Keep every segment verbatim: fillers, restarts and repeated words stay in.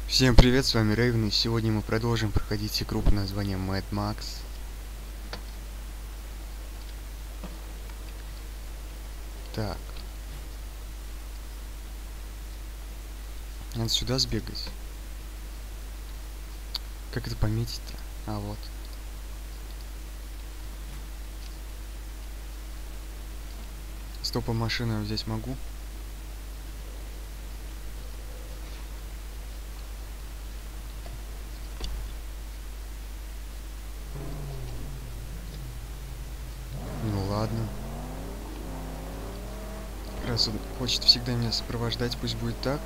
Всем привет, с вами Рейвен, и сегодня мы продолжим проходить игру под названием Mad Max. Так. Надо сюда сбегать. Как это пометить-то? А, вот. Стопа машины здесь могу. Ну ладно. Раз он хочет всегда меня сопровождать, пусть будет так.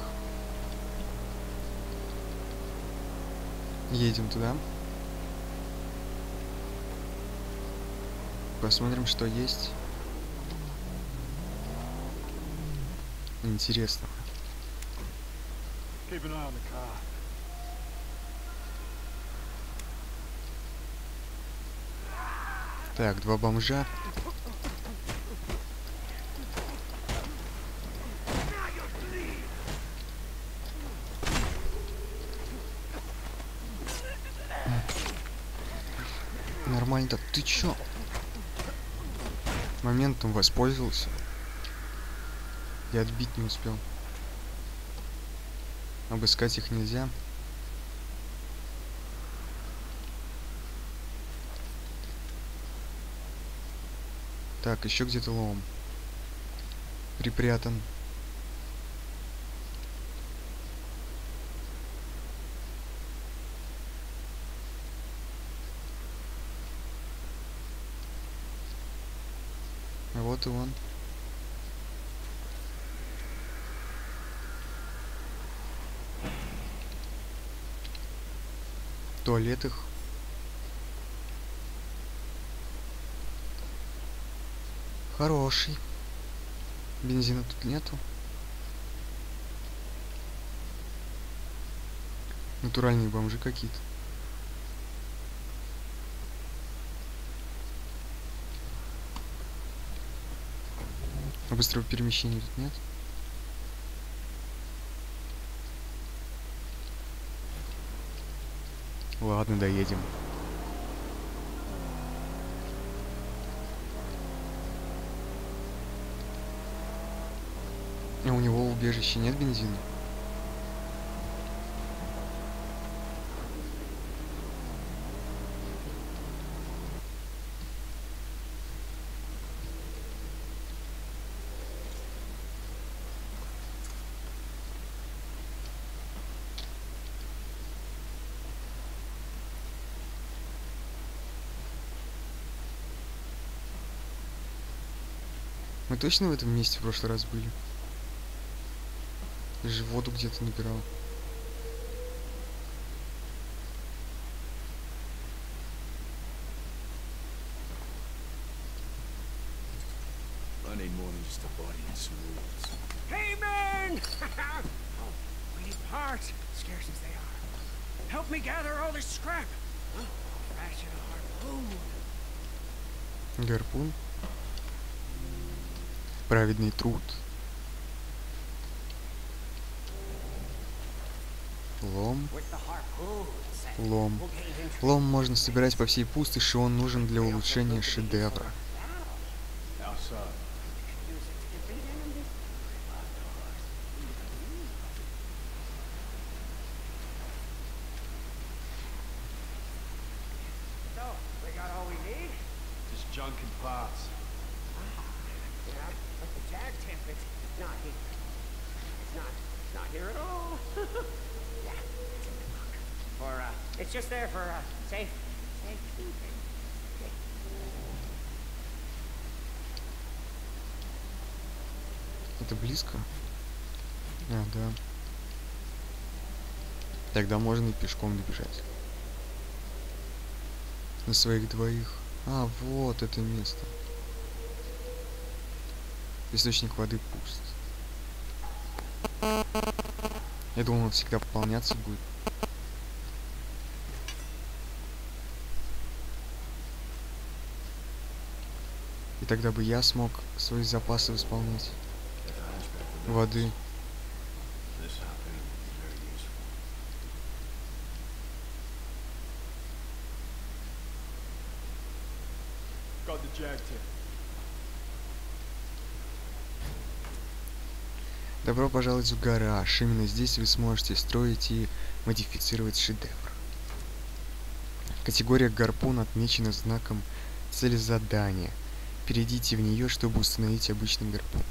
Едем туда. Посмотрим, что есть. Интересно. Так, два бомжа. Нормально-то. Ты чё? Моментом воспользовался. Я отбить не успел. Обыскать их нельзя. Так, еще где-то лом. Припрятан. Вот и он. Туалет их. Хороший. Бензина тут нету. Натуральные бомжи какие-то. А быстрого перемещения тут нет. Ладно, доедем. А у него в убежище нет бензина? Мы точно в этом месте в прошлый раз были? Я же воду где-то набирал. Hey, man! Oh, we need parts, scarce as they are. Help me gather all this scrap. Huh? Fashion a harpoon. Гарпун. Праведный труд. Лом. Лом. Лом можно собирать по всей пустоши, он нужен для улучшения шедевра. Junk and parts. Yeah, but the jag template's not here. It's not, it's not here at all. Yeah, it's in the book. For, uh, it's just there for, uh, safe, safekeeping. Okay. Это близко? А, да. Тогда можно и пешком добежать. На своих двоих. А, вот это место. Источник воды пуст. Я думал, он всегда пополняться будет. И тогда бы я смог свои запасы восполнять. Воды. Добро пожаловать в гараж. Именно здесь вы сможете строить и модифицировать шедевр. Категория гарпун отмечена знаком цели задания. Перейдите в нее, чтобы установить обычный гарпун.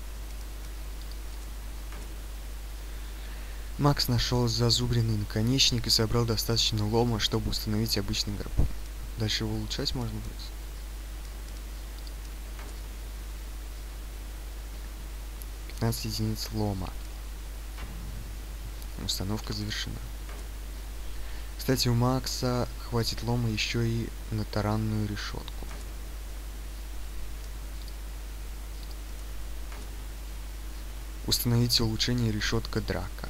Макс нашел зазубренный наконечник и собрал достаточно лома, чтобы установить обычный гарпун. Дальше его улучшать можно будет. пятнадцать единиц лома. Установка завершена. Кстати, у Макса хватит лома еще и на таранную решетку. Установите улучшение решетка драка.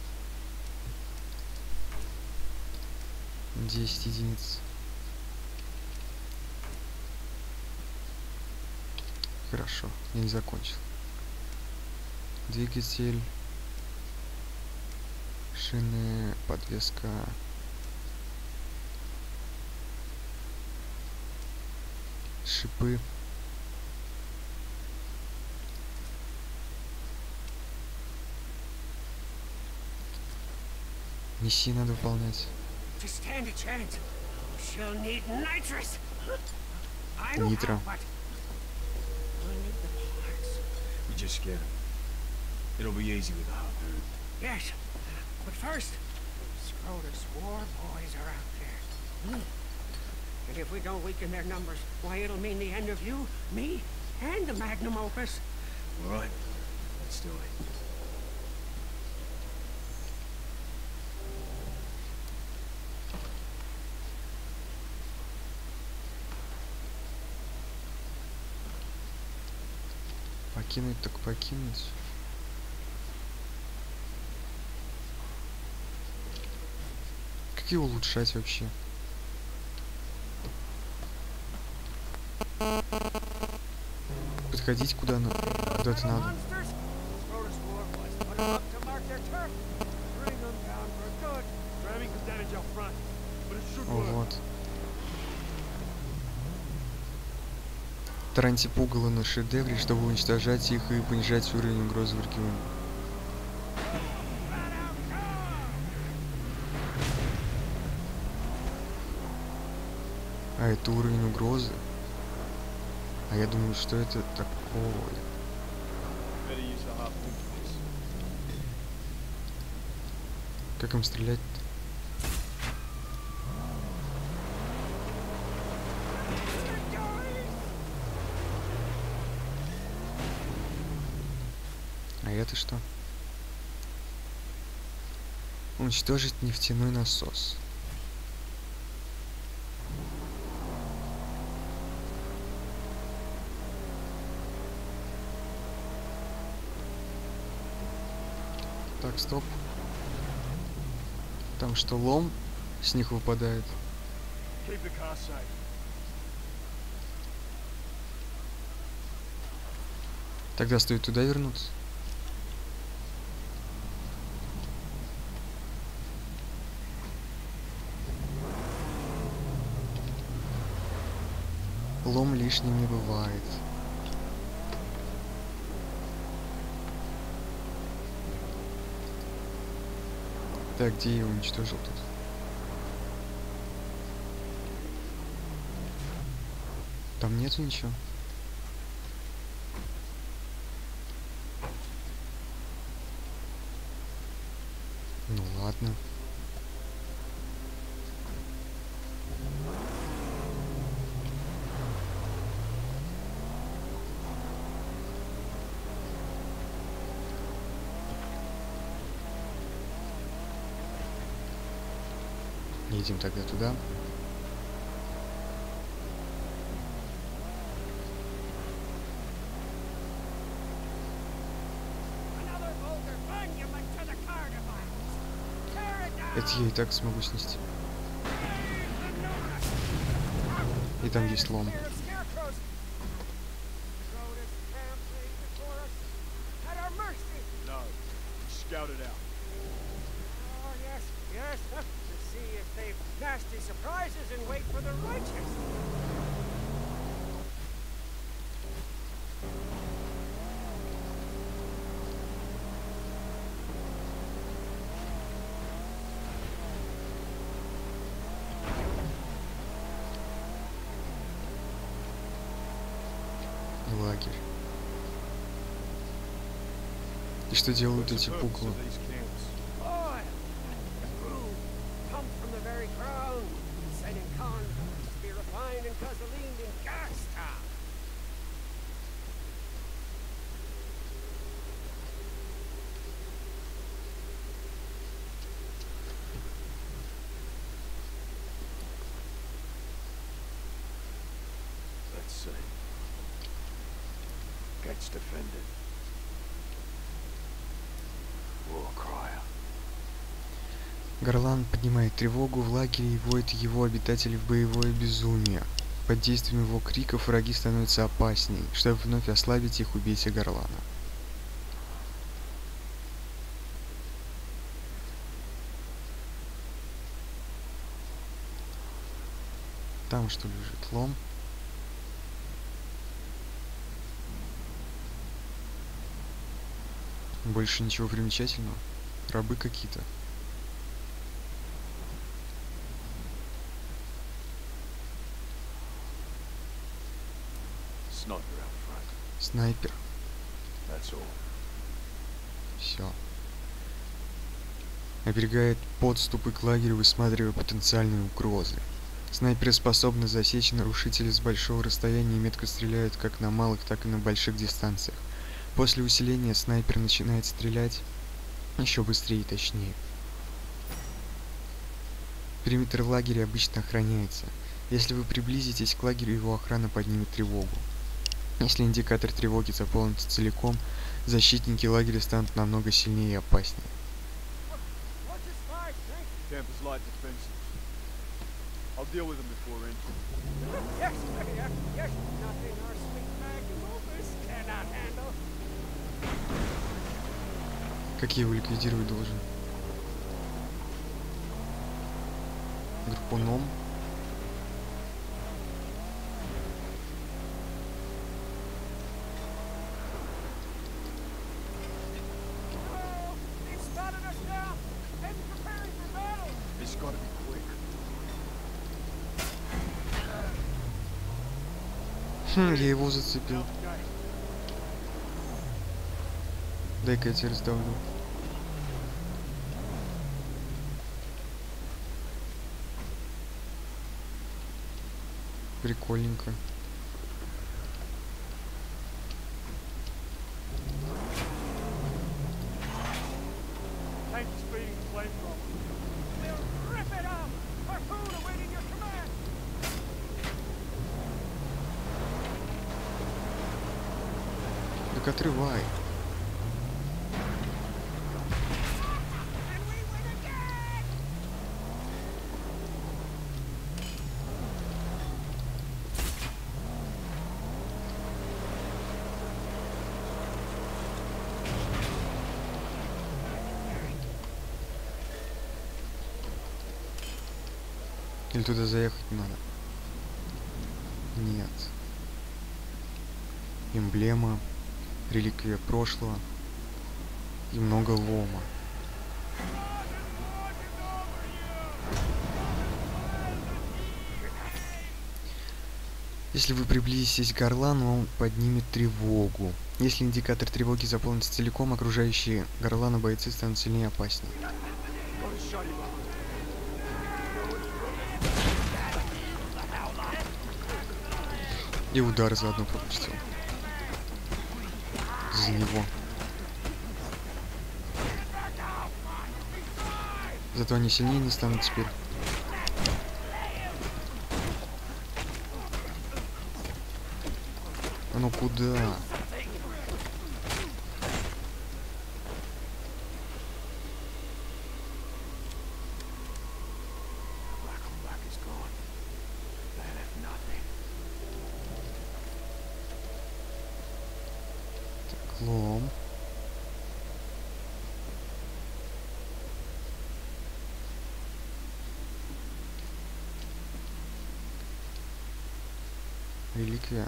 десять единиц. Хорошо, я не закончил. Двигатель, шины, подвеска, шипы. Миссии надо выполнять. Нитро. Just get him. It'll be easy with the harpoon. Yes, but first, Scrotus war boys are out there. Hmm. And if we don't weaken their numbers, why, it'll mean the end of you, me, and the magnum opus. All right, let's do it. Покинуть так покинуть. Как его улучшать вообще? Подходить куда на... куда-то надо. Вот. Тараньте пугало на шедевре, чтобы уничтожать их и понижать уровень угрозы в регионе. А это уровень угрозы? А я думаю, что это такое? Как им стрелять-то? А это что? Уничтожить нефтяной насос. Так, стоп. Там что, лом с них выпадает? Тогда стоит туда вернуться. Лом лишним не бывает. Так, где я его уничтожил тут? Там нету ничего. Ну ладно. Едем тогда туда. Это я и так смогу снести. И там есть лом. лагерь. И что делают What's эти the purpose пуклы? of these camps? Oil! Crude comes from the very ground, set in converts to be refined and gasolined in gas town. Let's see. Gets defended. War crier. Гарлан поднимает тревогу в лагере и вводит его обитателей в боевое безумие. Под действием его криков враги становятся опасней. Чтобы вновь ослабить их, убейте Гарлана. Там что лежит? Лом. Больше ничего примечательного. Рабы какие-то. Sniper out front. Снайпер. That's all. Все. Оберегает подступы к лагерю, высматривая потенциальные угрозы. Снайперы способны засечь нарушителей с большого расстояния и метко стреляют как на малых, так и на больших дистанциях. После усиления снайпер начинает стрелять еще быстрее и точнее. Периметр лагеря обычно охраняется. Если вы приблизитесь к лагерю, его охрана поднимет тревогу. Если индикатор тревоги заполнится целиком, защитники лагеря станут намного сильнее и опаснее. What's his fight, Frank? Camp is light defensive. I'll deal with them before entry. Yes, yes, yes. Nothing our sweet Magnus cannot handle. Как я его ликвидировать должен? Гарпуном? Oh, they've spotted us now. They've been preparing for battle. It's gotta be quick. Хм, я его зацепил. Out the gate. Дай-ка я тебя раздавлю. Прикольненько. Tank is feeding the flamethrower. We'll rip it up. Harpoon awaiting your command. Так отрывай. And we win again. Или туда заехать надо? Нет. Эмблема, реликвия прошлого и много лома. Если вы приблизитесь к Гарлану, он поднимет тревогу. Если индикатор тревоги заполнится целиком, окружающие Гарлана бойцы станут сильнее и опаснее. Gotta shut him up. И удар заодно пропустил. За него. Зато они сильнее не станут теперь. А ну куда? Black on black is gone. They left nothing. Так, лом. Реликвия.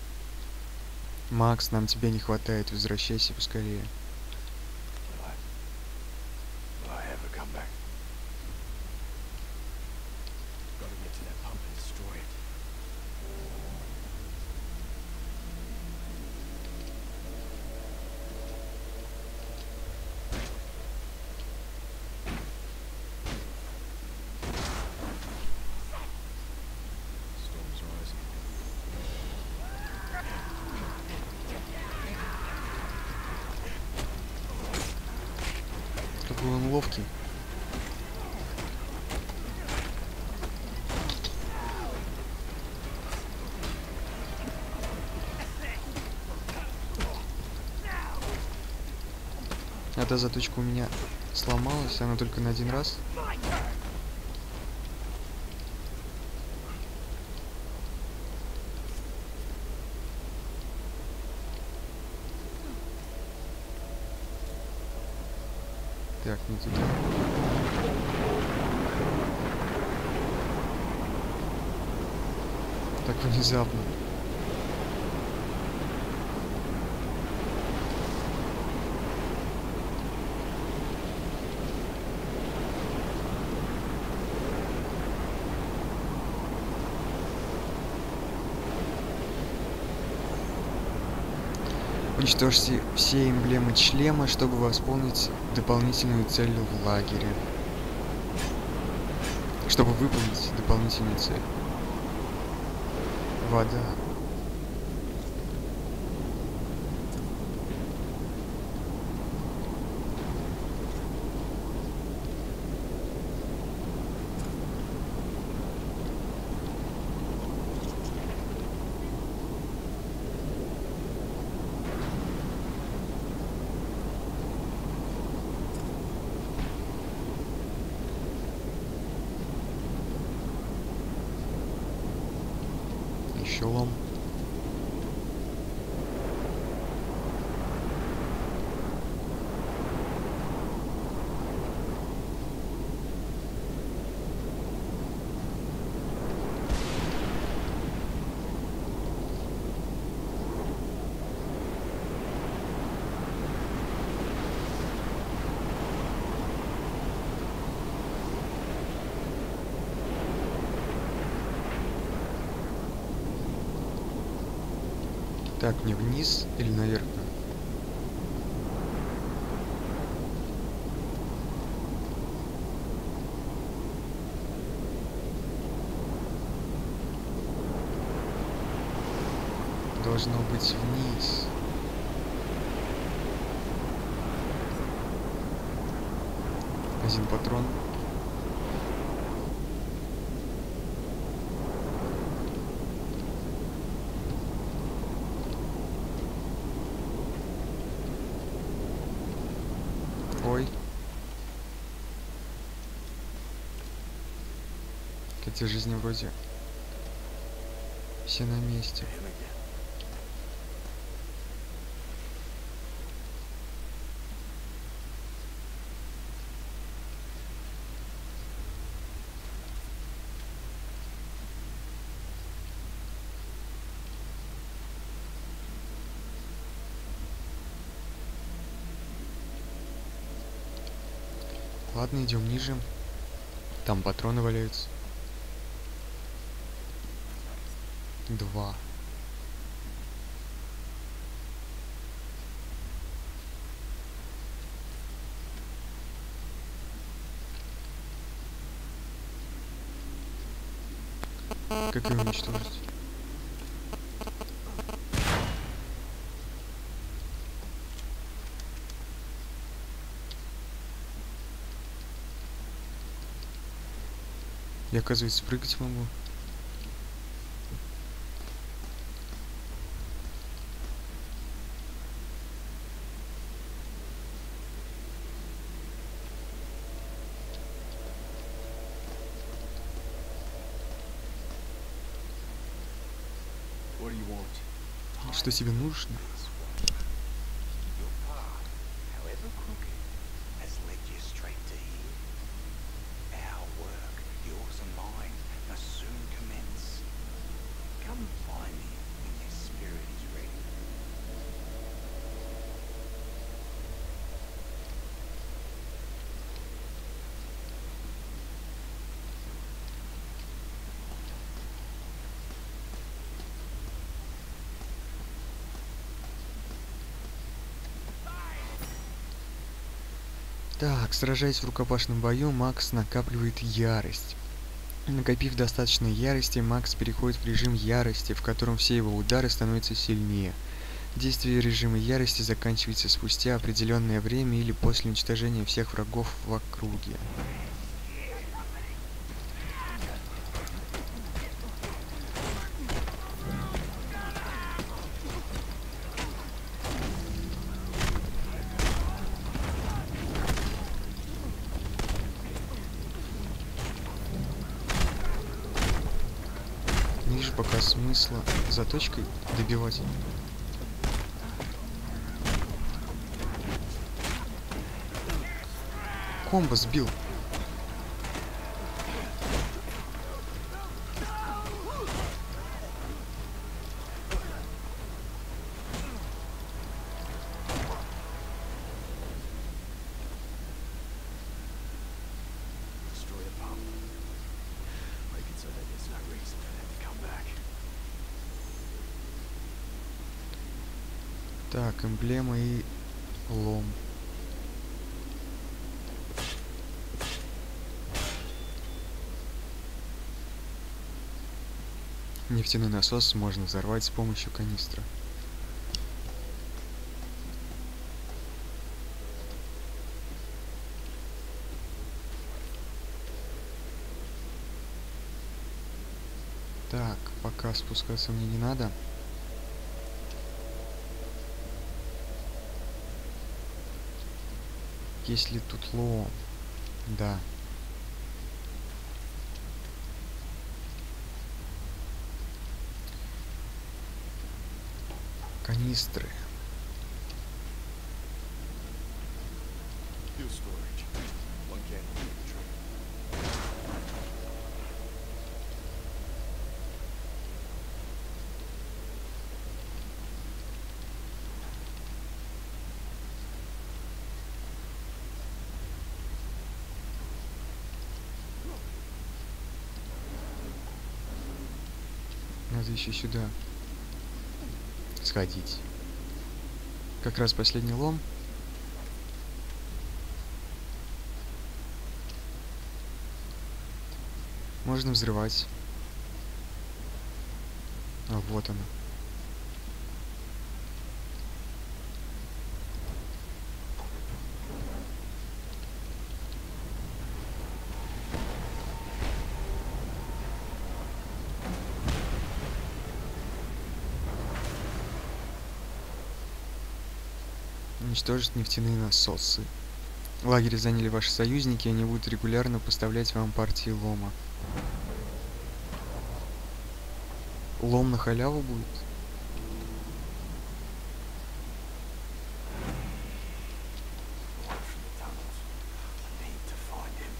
Макс, нам тебя не хватает, возвращайся поскорее. Will I? Will I ever come back? Gotta get to that pump and destroy it. какой он ловкий. Эта заточка у меня сломалась, она только на один раз. Так, не туда. Так внезапно. Уничтожьте все эмблемы члема, чтобы восполнить дополнительную цель в лагере. Чтобы выполнить дополнительную цель. Вода. Еще лом. Так, мне вниз или наверх? Должно быть вниз. Один патрон. Ой. Эти жизни вроде все на месте. Ладно, идем ниже. Там патроны валяются. Два. Как ее уничтожить? Я, оказывается, прыгать могу. Что тебе нужно? Так, сражаясь в рукопашном бою, Макс накапливает ярость. Накопив достаточно ярости, Макс переходит в режим ярости, в котором все его удары становятся сильнее. Действие режима ярости заканчивается спустя определенное время или после уничтожения всех врагов в округе. Не вижу пока смысла заточкой добивать. Комбо сбил. Destroy the pump. Make it so that there's no reason for them to come back. Так, эмблема и лом. Нефтяной насос можно взорвать с помощью канистра. Так, пока спускаться мне не надо. Есть ли тут лом? Да. Канистры. Fuel storage. One can of infantry. Надо еще сюда сходить. Как раз последний лом. Можно взрывать. А вот она. Уничтожить нефтяные насосы. Лагерь заняли ваши союзники, они будут регулярно поставлять вам партии лома. Лом на халяву будет? From the tunnels. I need to find him.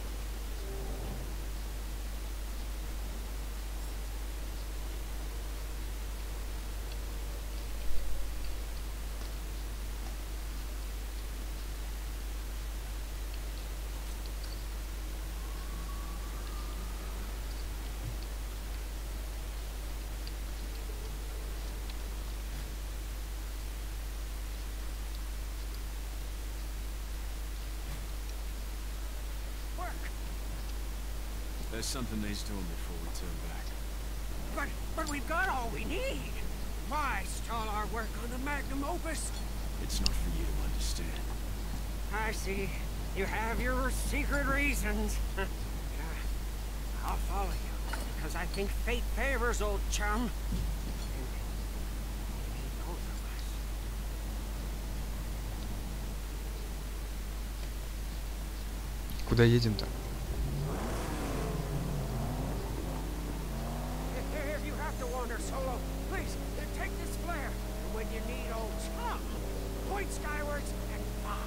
There's something he's doing before we turn back. But, but we've got all we need. Why stall our work on the magnum opus? It's not for you to understand. I see. You have your secret reasons. Yeah, I'll follow you, because I think fate favors old chum. And maybe both of us. Куда едем-то? If you have to wander solo, please take this flare. And when you need old chum, point skywards and fire.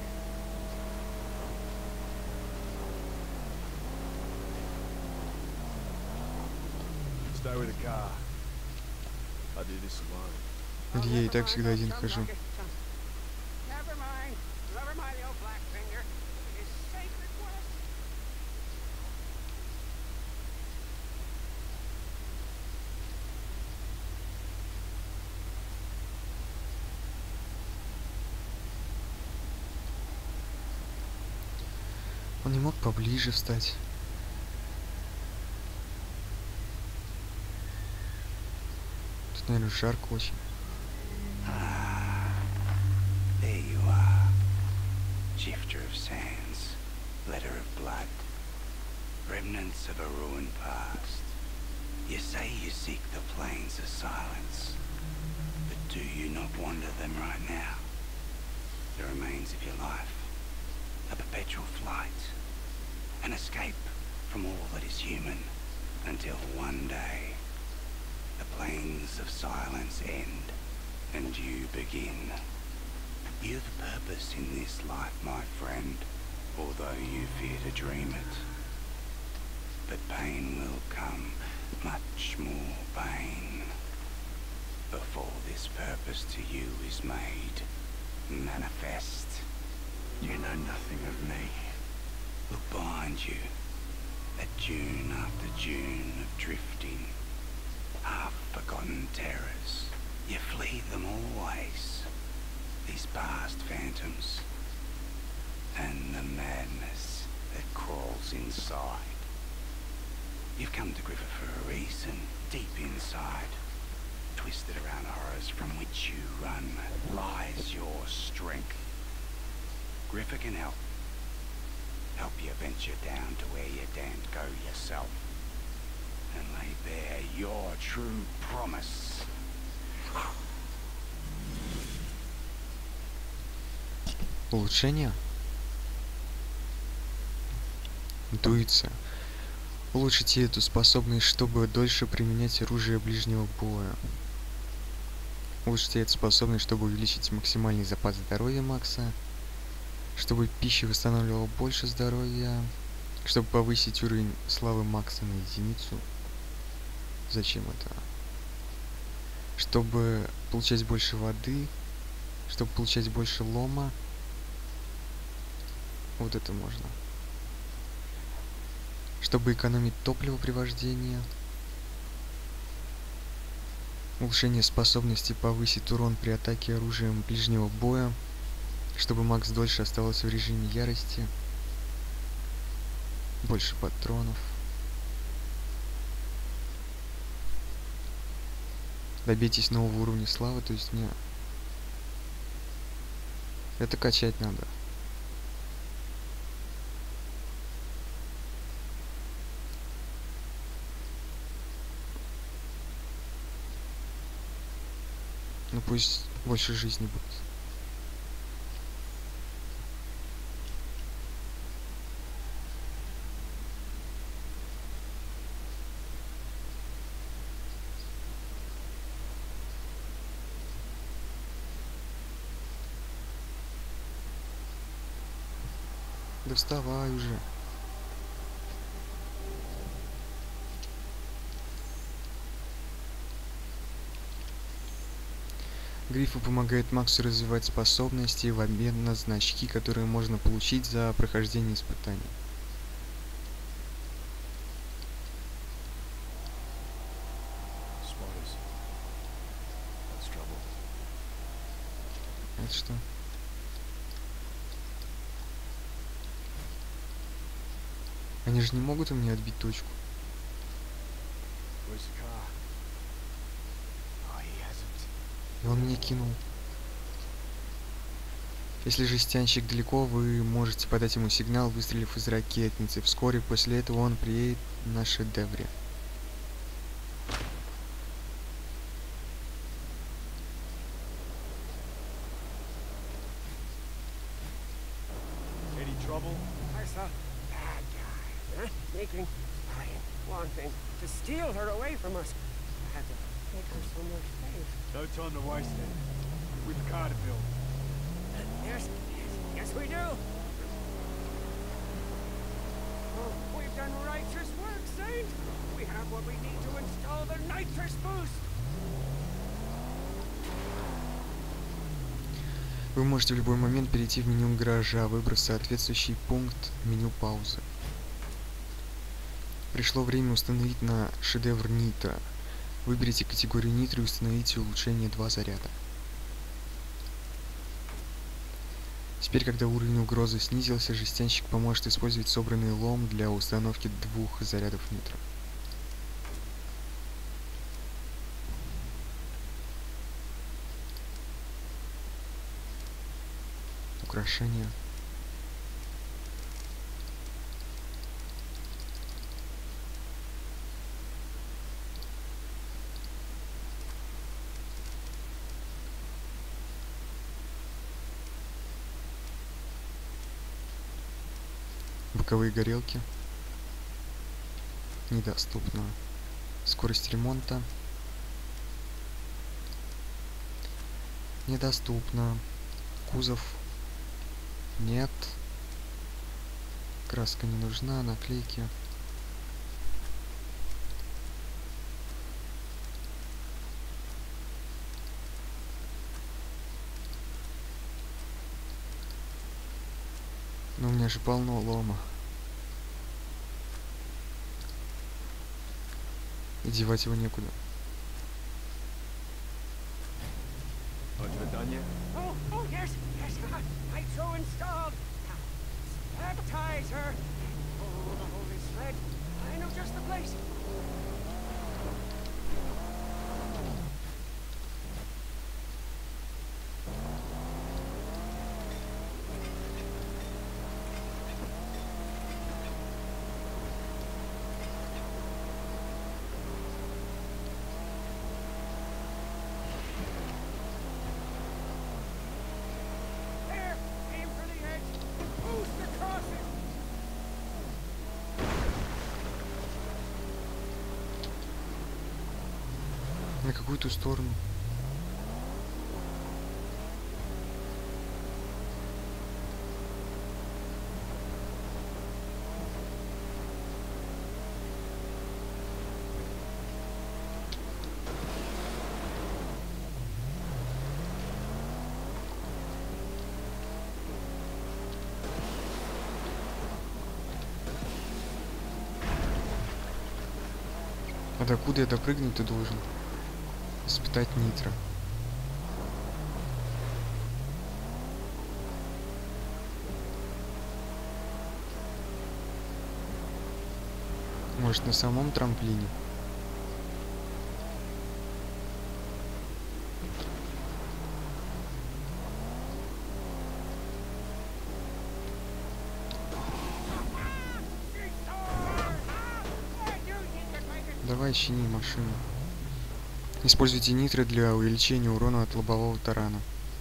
Stay with the car. I do this alone. Или я и так всегда один хожу. Never mind. Never mind the old black finger. His sacred work. Он не мог поближе встать. Тут, наверное, жарко очень. of sands, letter of blood, remnants of a ruined past. You say you seek the plains of silence, but do you not wander them right now? The remains of your life, a perpetual flight, an escape from all that is human, until one day the plains of silence end and you begin. You've purpose in this life, my friend, although you fear to dream it. But pain will come, much more pain, before this purpose to you is made manifest. You know nothing of me. Look behind you, at dune after dune of drifting, half-forgotten terrors. You flee them always, these past phantoms, and the madness that crawls inside. You've come to Griffa for a reason, deep inside. Twisted around horrors from which you run lies your strength. Griffa can help. Help you venture down to where you daren't go yourself. And lay bare your true promise. Улучшение. Интуиция. Улучшите эту способность, чтобы дольше применять оружие ближнего боя. Улучшите эту способность, чтобы увеличить максимальный запас здоровья Макса. Чтобы пища восстанавливала больше здоровья. Чтобы повысить уровень славы Макса на единицу. Зачем это? Чтобы получать больше воды. Чтобы получать больше лома. Вот это можно. Чтобы экономить топливо при вождении. Улучшение способности повысить урон при атаке оружием ближнего боя. Чтобы Макс дольше оставался в режиме ярости. Больше патронов. Добейтесь нового уровня славы, то есть мне... Это качать надо. Ну пусть больше жизни будет. Да вставай уже. Гриффа помогает Максу развивать способности в обмен на значки, которые можно получить за прохождение испытаний. Это что? Они же не могут у меня отбить точку. И он меня кинул. Если жестянщик далеко, вы можете подать ему сигнал, выстрелив из ракетницы. Вскоре после этого он приедет на шедевре. Making, trying, wanting to steal her away from us. I had to make her so much space. No time to waste it. We've a car to build. Yes, yes, yes we do. Oh, we've done righteous work, Saint. We have what we need to install the nitrous boost. Вы можете в любой момент перейти в меню гаража, выбрав соответствующий пункт меню паузы. Пришло время установить на шедевр Нитро. Выберите категорию Нитро и установите улучшение два заряда. Теперь, когда уровень угрозы снизился, жестянщик поможет использовать собранный лом для установки двух зарядов Нитро. Украшения. Боковые горелки. Недоступно. Скорость ремонта. Недоступно. Кузов. Нет. Краска не нужна. Наклейки. Но у меня же полно лома. И девать его некуда. Oh, oh, yes, yes, I, I so installed. Now, baptize her. Oh, the holy sled. I know just the place. There, aim for the edge. Boost across it. На какую-то сторону. А докуда я допрыгнуть ты должен? Испытать нитро. Может, на самом трамплине? Давай чини машину. Используйте нитро для увеличения урона от лобового тарана.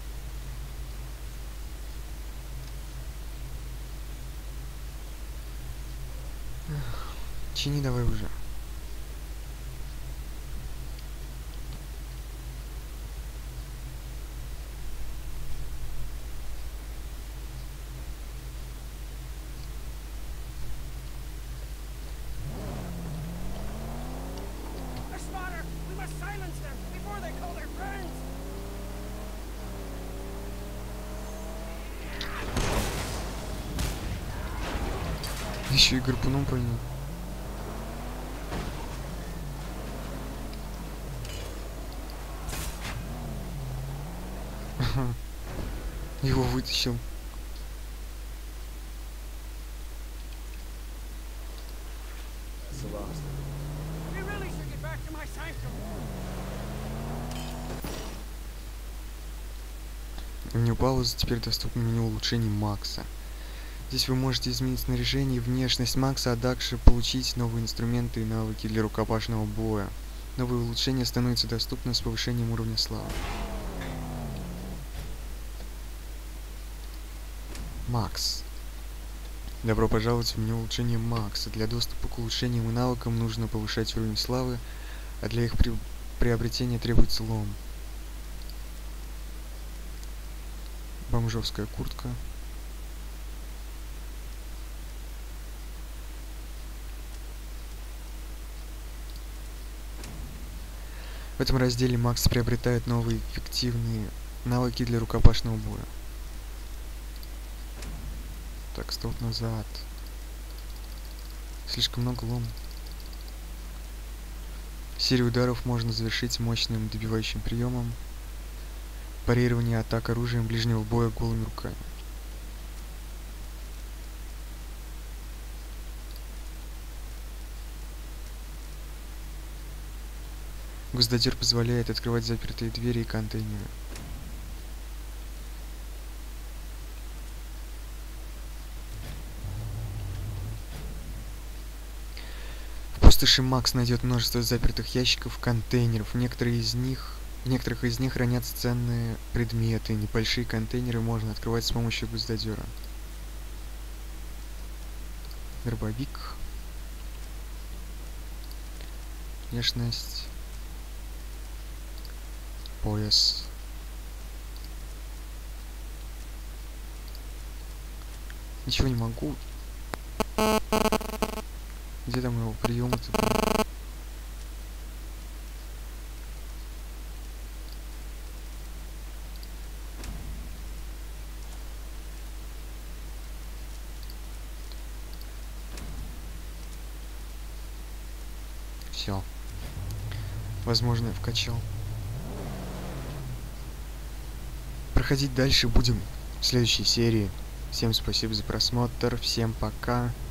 Чини давай уже. The spotter! We must silence them before they call their friends! Еще и гарпуном пальнул. Его вытащил. We really should get back to my sanctum. У меня пауза теперь доступно меню улучшений Макса. Здесь вы можете изменить снаряжение и внешность Макса, а также получить новые инструменты и навыки для рукопашного боя. Новые улучшения становятся доступны с повышением уровня славы. Макс. Добро пожаловать в меню улучшения Макса. Для доступа к улучшениям и навыкам нужно повышать уровень славы, а для их при... приобретения требуется лом. Бомжовская куртка. В этом разделе Макс приобретает новые эффективные навыки для рукопашного боя. Так, стоп назад. Слишком много лома. Серию ударов можно завершить мощным добивающим приемом. Парирование атак оружием ближнего боя голыми руками. Гвоздодер позволяет открывать запертые двери и контейнеры. В пустоши Макс найдет множество запертых ящиков, контейнеров. Некоторые из них, в некоторых из них хранятся ценные предметы. Небольшие контейнеры можно открывать с помощью гвоздодера. Дробовик. Внешность. Пояс. Ничего не могу. Где там его прием-то? Все. Возможно, я вкачал. Проходить дальше будем в следующей серии. Всем спасибо за просмотр. Всем пока.